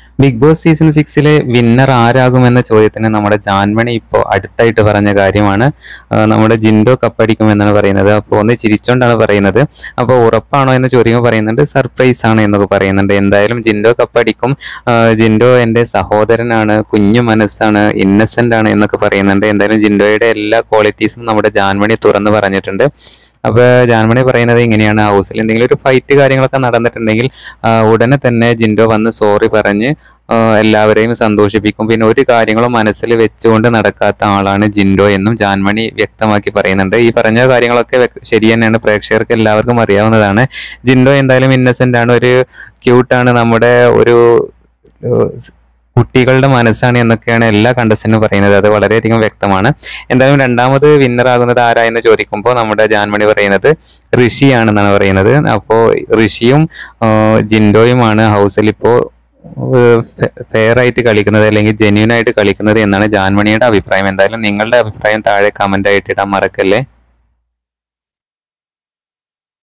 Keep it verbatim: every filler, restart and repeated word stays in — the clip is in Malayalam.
ബിഗ് ബോസ് സീസൺ സിക്സിലെ വിന്നർ ആരാകുമെന്ന ചോദ്യത്തിന് നമ്മുടെ ജാൻമണി ഇപ്പോൾ അടുത്തായിട്ട് പറഞ്ഞ കാര്യമാണ്. ആ, നമ്മുടെ ജിൻഡോ കപ്പടിക്കുമെന്നാണ് പറയുന്നത്. അപ്പോൾ ഒന്ന് ചിരിച്ചോണ്ടാണ് പറയുന്നത്. അപ്പോൾ ഉറപ്പാണോ എന്ന് ചോദിക്കുമ്പോൾ പറയുന്നുണ്ട് സർപ്രൈസ് ആണ് എന്നൊക്കെ പറയുന്നുണ്ട്. എന്തായാലും ജിൻഡോ കപ്പടിക്കും. ആ, ജിൻഡോ എൻ്റെ സഹോദരനാണ്, കുഞ്ഞു മനസ്സാണ്, ഇന്നസെന്റ് ആണ് എന്നൊക്കെ പറയുന്നുണ്ട്. എന്തായാലും ജിൻഡോയുടെ എല്ലാ ക്വാളിറ്റീസും നമ്മുടെ ജാൻമണി തുറന്ന് പറഞ്ഞിട്ടുണ്ട്. അപ്പൊ ജാൻമണി പറയുന്നത് ഇങ്ങനെയാണ്: ഹൗസിൽ എന്തെങ്കിലും ഒരു ഫൈറ്റ് കാര്യങ്ങളൊക്കെ നടന്നിട്ടുണ്ടെങ്കിൽ ആ, ഉടനെ തന്നെ ജിൻഡോ വന്ന് സോറി പറഞ്ഞ് ആ, എല്ലാവരെയും സന്തോഷിപ്പിക്കും. പിന്നെ ഒരു കാര്യങ്ങളും മനസ്സിൽ വെച്ചുകൊണ്ട് നടക്കാത്ത ആളാണ് ജിൻഡോ എന്നും ജാൻമണി വ്യക്തമാക്കി പറയുന്നുണ്ട്. ഈ പറഞ്ഞ കാര്യങ്ങളൊക്കെ വ്യക്ത- ശരി തന്നെയാണ്, പ്രേക്ഷകർക്ക് എല്ലാവർക്കും അറിയാവുന്നതാണ്. ജിൻഡോ എന്തായാലും ഇന്നസെന്റ് ആണ്, ഒരു ക്യൂട്ടാണ്, നമ്മുടെ ഒരു ഏഹ്, കുട്ടികളുടെ മനസ്സാണ് എന്നൊക്കെയാണ് എല്ലാ കണ്ടസ്റ്റന്റും പറയുന്നത്. അത് വളരെയധികം വ്യക്തമാണ്. എന്തായാലും രണ്ടാമത് വിന്നർ ആകുന്നത് ആരാ എന്ന് ചോദിക്കുമ്പോൾ നമ്മുടെ ജാൻമണി പറയുന്നത് ഋഷിയാണെന്നാണ് പറയുന്നത്. അപ്പോൾ ഋഷിയും ആ, ജിൻഡോയുമാണ് ഹൗസിൽ ഇപ്പോൾ ഫെയർ ആയിട്ട് കളിക്കുന്നത്, അല്ലെങ്കിൽ ജെന്യൂൻ ആയിട്ട് കളിക്കുന്നത് എന്നാണ് ജാൻമണിയുടെ അഭിപ്രായം. എന്തായാലും നിങ്ങളുടെ അഭിപ്രായം താഴെ കമന്റ് ആയിട്ട് ഇടാൻ മറക്കല്ലേ.